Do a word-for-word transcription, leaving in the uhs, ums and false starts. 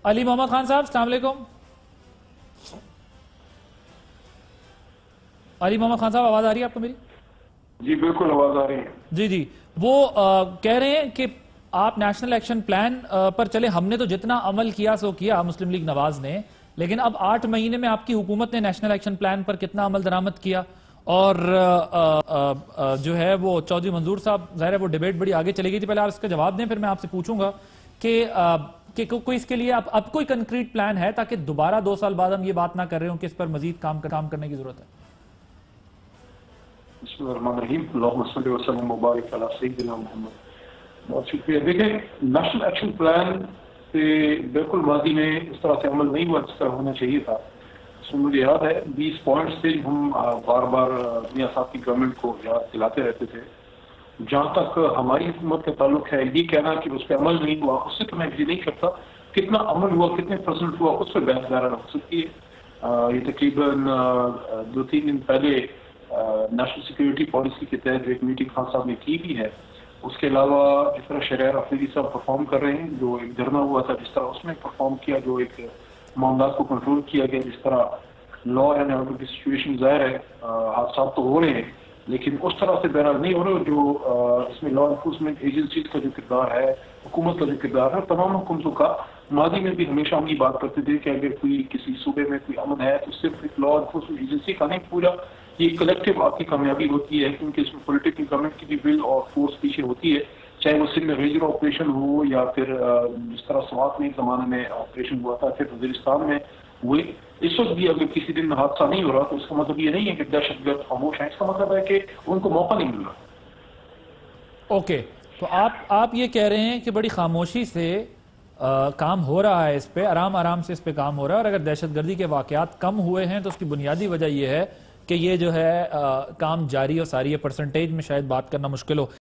علی محمد خان صاحب السلام علیکم. علی محمد خان صاحب آواز آ رہی ہے آپ کو میری؟ جی بالکل آواز آ رہی ہے. جی جی وہ کہہ رہے ہیں کہ آپ نیشنل ایکشن پلان پر چلے. ہم نے تو جتنا عمل کیا سو کیا مسلم لیگ نواز نے، لیکن اب آٹھ مہینے میں آپ کی حکومت نے نیشنل ایکشن پلان پر کتنا عمل درآمد کیا؟ اور جو ہے وہ چودھری منظور صاحب، ظاہر ہے وہ ڈیبیٹ بڑی آگے چلے گئی تھی، پہلے آپ اس کا جواب دیں پھر میں آپ سے پوچھوں گا کہ کہ کوئی اس کے لیے اب کوئی کنکریٹ پلان ہے تاکہ دوبارہ دو سال بعد ہم یہ بات نہ کر رہے ہوں کہ اس پر مزید کام کام کرنے کی ضرورت ہے. بسم اللہ الرحمن الرحیم. اللہم صلی وسلم مبارک علی سیدنا محمد. بہت شکریہ. دیکھیں نیشنل ایکشن پلان سے بالکل ماضی میں اس طرح سے عمل نہیں ہوا جس طرح ہونا چاہیے تھا. اس میں مجھے یاد ہے بیس پوائنٹس سے ہم بار بار میاں صاحب کی گورنمنٹ کو یاد دلاتے رہتے تھے. جہاں تک ہماری حکومت کا تعلق ہے، یہ کہنا کہ اس پہ عمل نہیں ہوا، اس سے تو میں یہ نہیں کرتا. کتنا عمل ہوا، کتنے پرسنٹ ہوا، اس پہ بحث دارانہ ہو سکتی ہے. یہ تقریباً دو تین دن پہلے نیشنل سیکیورٹی پالیسی کے تحت ایک میٹنگ خان صاحب نے کی بھی ہے. اس کے علاوہ جس طرح شرائع افریدی صاحب پرفارم کر رہے ہیں، جو ایک دھرنا ہوا تھا جس طرح اس میں پرفارم کیا، جو ایک معاملات کو کنٹرول کیا گیا، جس طرح لا اینڈ آرڈر کی سچویشن ظاہر ہے حادثات تو ہو رہے ہیں لیکن اس طرح سے بہرحال نہیں ہو رہے. جو اس میں لا انفورسمنٹ ایجنسیز کا جو کردار ہے، حکومت کا جو کردار ہے، تمام حکومتوں کا ماضی میں بھی ہمیشہ ہم یہ بات کرتے تھے کہ اگر کوئی کسی صوبے میں کوئی امن ہے تو صرف ایک لا انفورسمنٹ ایجنسی کا نہیں، پورا یہ کلیکٹیو آپ کی کامیابی ہوتی ہے، کیونکہ اس میں پولیٹیکل گورنمنٹ کی بھی ول اور فورس پیچھے ہوتی ہے. چاہے وہ سندھ میں ریجر آپریشن ہو یا پھر جس طرح سوات میں ایک زمانے میں آپریشن ہوا تھا، پھر وزیرستان میں ہوئے. اس وقت بھی اگر کسی دن حادثہ نہیں ہو رہا تو اس کا مطلب یہ نہیں ہے کہ دہشت گرد خاموش ہیں، اس کا مطلب ہے کہ ان کو موقع نہیں مل رہا. اوکے، تو آپ آپ یہ کہہ رہے ہیں کہ بڑی خاموشی سے کام ہو رہا ہے، اس پہ آرام آرام سے اس پہ کام ہو رہا ہے، اور اگر دہشت گردی کے واقعات کم ہوئے ہیں تو اس کی بنیادی وجہ یہ ہے کہ یہ جو ہے کام جاری اور ساری ہے. پرسنٹیج میں شاید بات کرنا مشکل ہو.